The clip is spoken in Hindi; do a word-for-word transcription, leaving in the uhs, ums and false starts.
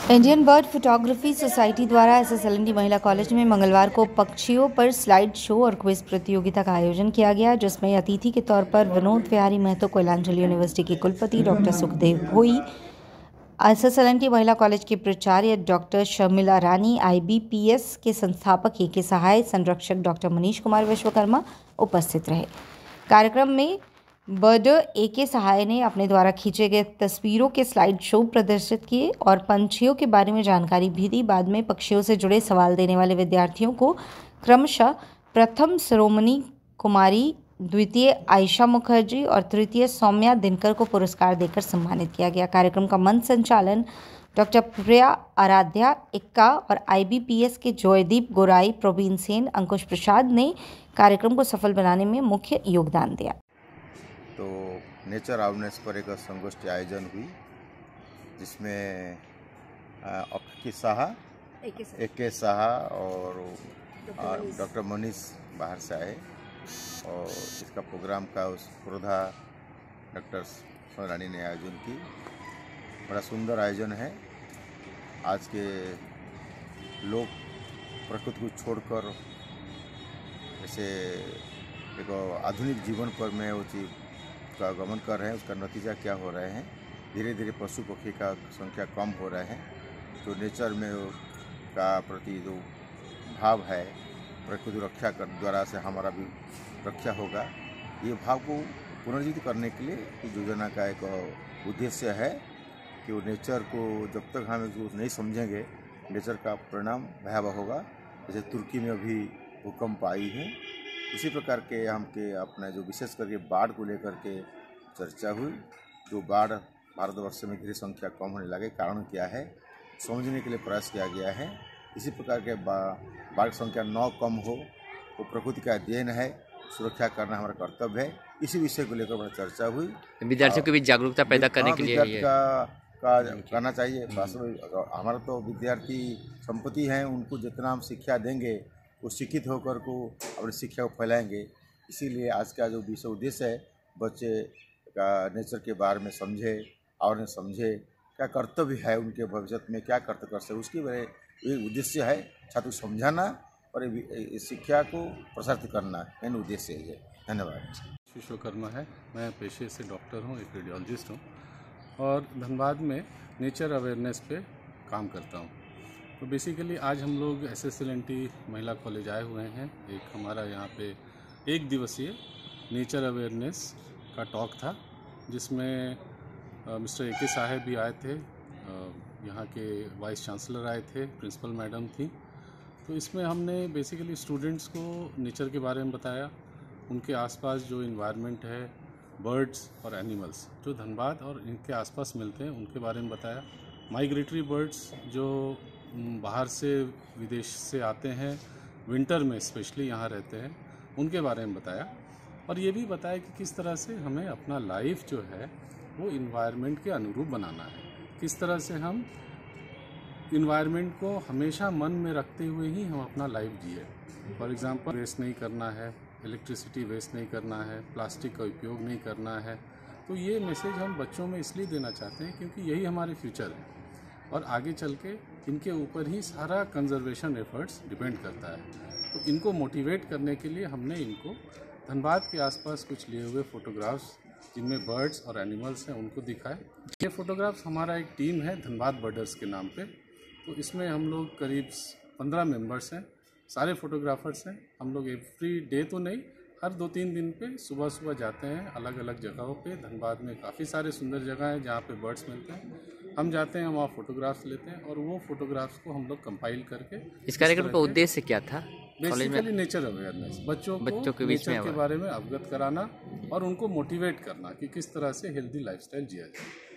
इंडियन बर्ड फोटोग्राफी सोसाइटी द्वारा एसएसएलएनटी महिला कॉलेज में मंगलवार को पक्षियों पर स्लाइड शो और क्विज प्रतियोगिता का आयोजन किया गया, जिसमें अतिथि के तौर पर विनोद विहारी महतो कोयलांचल यूनिवर्सिटी के कुलपति डॉक्टर सुखदेव भोई, एसएसएलएनटी महिला कॉलेज के प्राचार्य डॉक्टर शर्मिला रानी, आईबीपीएस के संस्थापक ए के सहाय, संरक्षक डॉक्टर मनीष कुमार विश्वकर्मा उपस्थित रहे। कार्यक्रम में बर्डर ए के सहाय ने अपने द्वारा खींचे गए तस्वीरों के स्लाइड शो प्रदर्शित किए और पंछियों के बारे में जानकारी भी दी। बाद में पक्षियों से जुड़े सवाल देने वाले विद्यार्थियों को क्रमशः प्रथम शिरोमणि कुमारी, द्वितीय आयशा मुखर्जी और तृतीय सौम्या दिनकर को पुरस्कार देकर सम्मानित किया गया। कार्यक्रम का मंच संचालन डॉक्टर प्रिया आराध्या इक्का और आईबीपीएस के जयदीप गोराई, प्रवीण सेन, अंकुश प्रसाद ने कार्यक्रम को सफल बनाने में मुख्य योगदान दिया। तो नेचर अवेयरनेस पर एक संगोष्ठी आयोजन हुई, जिसमें अक्की साहा, ए के साहा और डॉक्टर मनीष बाहर से आए और इसका प्रोग्राम का उस क्रोधा डॉक्टर सोनारानी ने आयोजन की। बड़ा सुंदर आयोजन है। आज के लोग प्रकृति को छोड़कर जैसे एक आधुनिक जीवन पर में वो चीज का गमन कर रहे हैं, उसका नतीजा क्या हो रहे हैं। धीरे धीरे पशु पक्षी का संख्या कम हो रहे हैं। तो नेचर में का प्रति जो भाव है, प्रकृति रक्षा कर द्वारा से हमारा भी रक्षा होगा, ये भाव को पुनर्जीवित करने के लिए इस योजना का एक उद्देश्य है कि वो नेचर को जब तक हम उसको नहीं समझेंगे, नेचर का परिणाम भयावह होगा। जैसे तुर्की में अभी भूकंप आई है, इसी प्रकार के हम के अपने जो विशेष करके बाढ़ को लेकर के चर्चा हुई। जो बाढ़ भारतवर्ष में धीरे संख्या कम होने लगे, कारण क्या है समझने के लिए प्रयास किया गया है। इसी प्रकार के बाढ़ संख्या नौ कम हो, वो प्रकृति का देन है, सुरक्षा करना हमारा कर्तव्य है। इसी विषय को लेकर बड़ा चर्चा हुई। विद्यार्थियों की भी जागरूकता पैदा करने के लिए का, का करना चाहिए। वास्तव हमारा तो विद्यार्थी संपत्ति हैं, उनको जितना हम शिक्षा देंगे वो शिक्षित होकर को अपनी शिक्षा को फैलाएंगे। इसीलिए आज का जो विषय उद्देश्य है, बच्चे का नेचर के बारे में समझे और समझे क्या कर्तव्य है, उनके भविष्य में क्या कर्तव्य कर सकते, उसकी वजह ये उद्देश्य है। छात्र को समझाना और शिक्षा को प्रसारित करना, मेन उद्देश्य है। धन्यवाद। विश्वकर्मा है, मैं पेशे से डॉक्टर हूँ, एक रेडियोलॉजिस्ट हूँ और धनबाद में नेचर अवेयरनेस पे काम करता हूँ। तो बेसिकली आज हम लोग एसएसएलएनटी महिला कॉलेज आए हुए हैं। एक हमारा यहाँ पे एक दिवसीय नेचर अवेयरनेस का टॉक था, जिसमें मिस्टर ए के साहब भी आए थे, यहाँ के वाइस चांसलर आए थे, प्रिंसिपल मैडम थी। तो इसमें हमने बेसिकली स्टूडेंट्स को नेचर के बारे में बताया, उनके आसपास जो इन्वायरमेंट है, बर्ड्स और एनिमल्स जो धनबाद और इनके आसपास मिलते हैं उनके बारे में बताया। माइग्रेटरी बर्ड्स जो बाहर से विदेश से आते हैं, विंटर में स्पेशली यहाँ रहते हैं, उनके बारे में बताया। और ये भी बताया कि किस तरह से हमें अपना लाइफ जो है वो इन्वायरमेंट के अनुरूप बनाना है, किस तरह से हम इन्वायरमेंट को हमेशा मन में रखते हुए ही हम अपना लाइफ जिए। फॉर एग्ज़ाम्पल वेस्ट नहीं करना है, इलेक्ट्रिसिटी वेस्ट नहीं करना है, प्लास्टिक का उपयोग नहीं करना है। तो ये मैसेज हम बच्चों में इसलिए देना चाहते हैं क्योंकि यही हमारे फ्यूचर है और आगे चल के इनके ऊपर ही सारा कंजर्वेशन एफर्ट्स डिपेंड करता है। तो इनको मोटिवेट करने के लिए हमने इनको धनबाद के आसपास कुछ लिए हुए फ़ोटोग्राफ्स जिनमें बर्ड्स और एनिमल्स हैं उनको दिखाए। ये फ़ोटोग्राफ्स हमारा एक टीम है धनबाद बर्डर्स के नाम पे। तो इसमें हम लोग करीब पंद्रह मेंबर्स हैं, सारे फोटोग्राफर्स हैं। हम लोग एवरी डे तो नहीं, हर दो तीन दिन पे सुबह सुबह जाते हैं अलग अलग जगहों पे। धनबाद में काफ़ी सारे सुंदर जगह हैं जहाँ पे बर्ड्स मिलते हैं। हम जाते हैं, वहाँ फोटोग्राफ्स लेते हैं और वो फोटोग्राफ्स को हम लोग कंपाइल करके। इस कार्यक्रम का उद्देश्य क्या था? बेसिकली नेचर अवेयरनेस, बच्चों को बच्चों के बीच नेचर के बारे में अवगत कराना और उनको मोटिवेट करना कि किस तरह से हेल्दी लाइफस्टाइल जिया जाए।